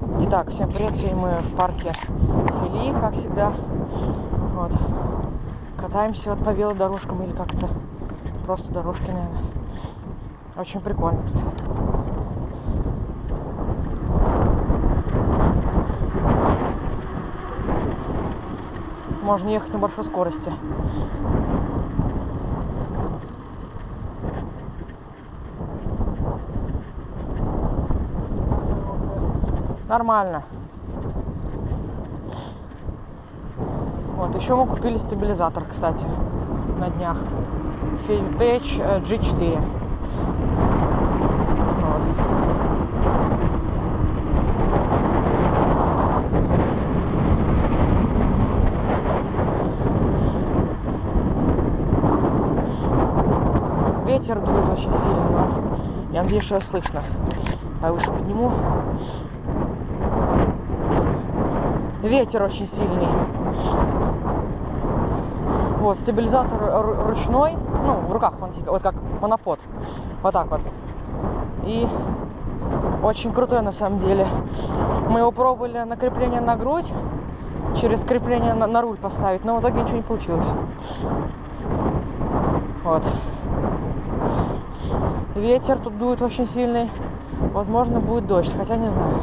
Итак, всем привет, сегодня мы в парке Фили, как всегда. Вот. Катаемся вот по велодорожкам или как-то просто дорожки, наверное. Очень прикольно тут. Можно ехать на большой скорости. Нормально. Вот, еще мы купили стабилизатор, кстати, на днях. Feyutech G4. Вот. Ветер дует очень сильно, но я надеюсь, что слышно. Повыше подниму. Ветер очень сильный. Вот, стабилизатор ручной, ну, в руках, вот как монопод. Вот так вот. И очень крутой на самом деле. Мы его пробовали на крепление на грудь, через крепление на руль поставить, но в итоге ничего не получилось. Вот. Ветер тут дует очень сильный. Возможно, будет дождь, хотя не знаю.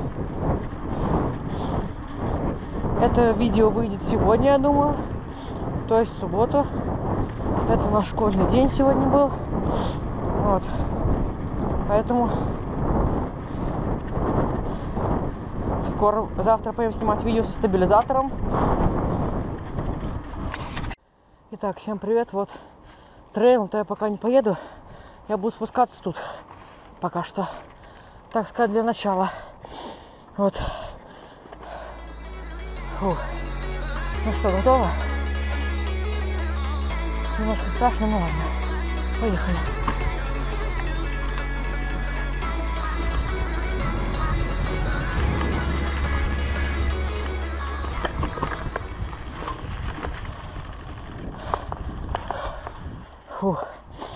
Это видео выйдет сегодня, я думаю. То есть в субботу. Это наш школьный день сегодня был. Вот. Поэтому скоро, завтра поедем снимать видео со стабилизатором. Итак, всем привет. Вот трейл, то я пока не поеду. Я буду спускаться тут пока что. Так сказать, для начала. Вот. Фух. Ну что, готово? Немножко страшно, но ладно. Поехали. Фух.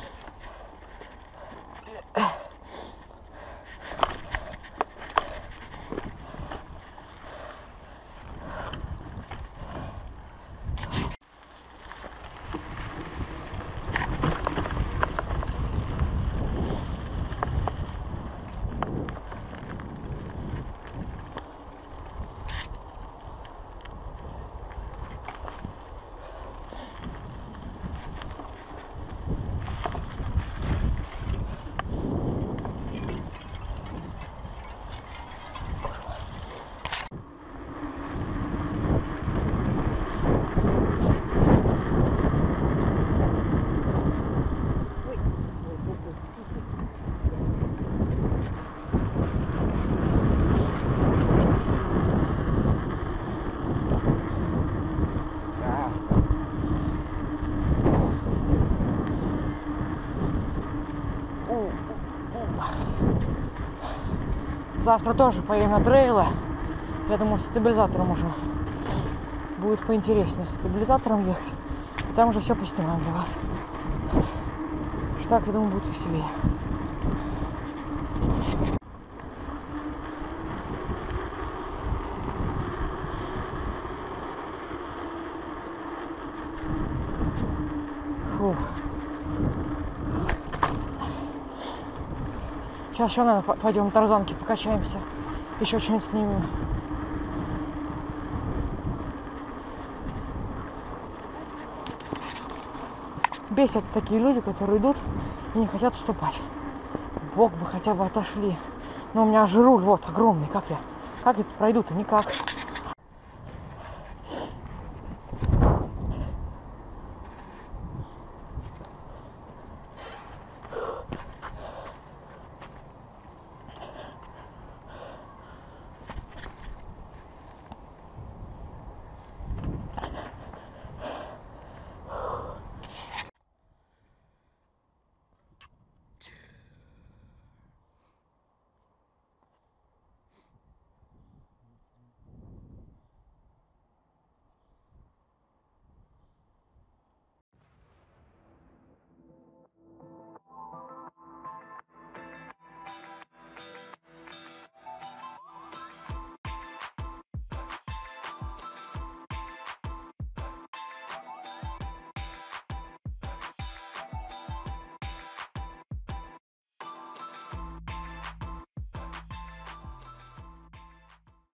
Завтра тоже поедем на трейлы. Я думаю, с стабилизатором уже будет поинтереснее. С стабилизатором ехать. Там уже все поснимаем для вас. Так, я думаю, будет веселее. Фух. Сейчас еще, наверное, пойдем на тарзанке покачаемся. Еще что-нибудь снимем. Бесят такие люди, которые идут и не хотят уступать. Бог бы хотя бы отошли. Но у меня же руль вот огромный. Как я тут пройду-то? Никак.